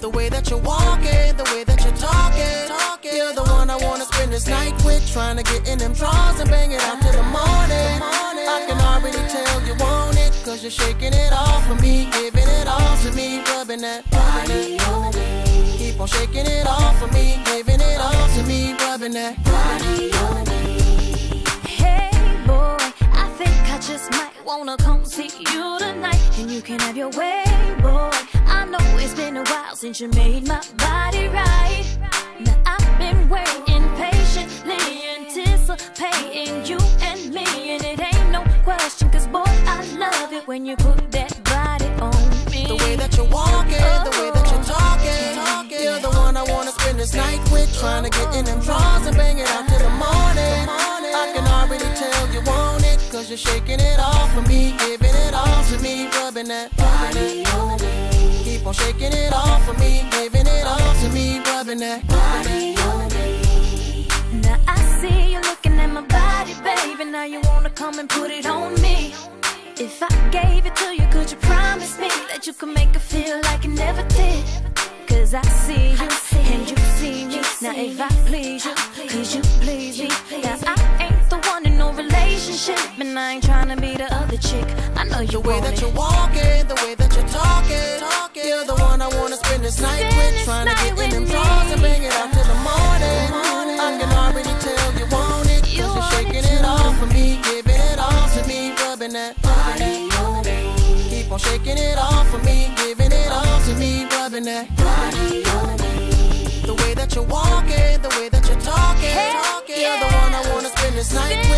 The way that you're walking, the way that you're talking, you're the one I wanna spend this night with. Trying to get in them drawers and bang it out till the morning. I can already tell you want it, cause you're shaking it off for me, giving it all to me, rubbing that body on me. Keep on shaking it off for me, giving it all to me, rubbing that body on me. Hey boy, I think I just might wanna come see you tonight, and you can have your way, boy. I know it's been a while since you made my body right. Now I've been waiting patiently, anticipating you and me, and it ain't no question, cause boy, I love it when you put that body on me. The way that you're walking, the way that you're talking, you're the one I wanna spend this night with. Trying to get in them drawers and bang it out till the morning. I can already tell you want it, cause you're shaking it off for me, giving it all to me, rubbing that body on me. Keep on shaking it off for me, giving it all to me, rubbing that body on me. Now I see you looking at my body, baby. Now you wanna come and put it on me. If I gave it to you, could you promise me that you could make it feel like you never did? Cause I see you, and you see me. Now if I please you, please you please me. Now I ain't the one in no relationship, and I ain't tryna be the other chick. I know you the way want that it. you're walking, the way that you're talking, you're the one I wanna spend this night with. Trying to get in them drawers and bang it out till the morning. I can already tell you want it, cause you're shaking it off for me, giving it all to me, rubbing that body on me. Keep on shaking it off for me, giving it all to me, rubbing that body on me. The way that you're walking, the way that you're talking, you're the one I wanna spend this night with.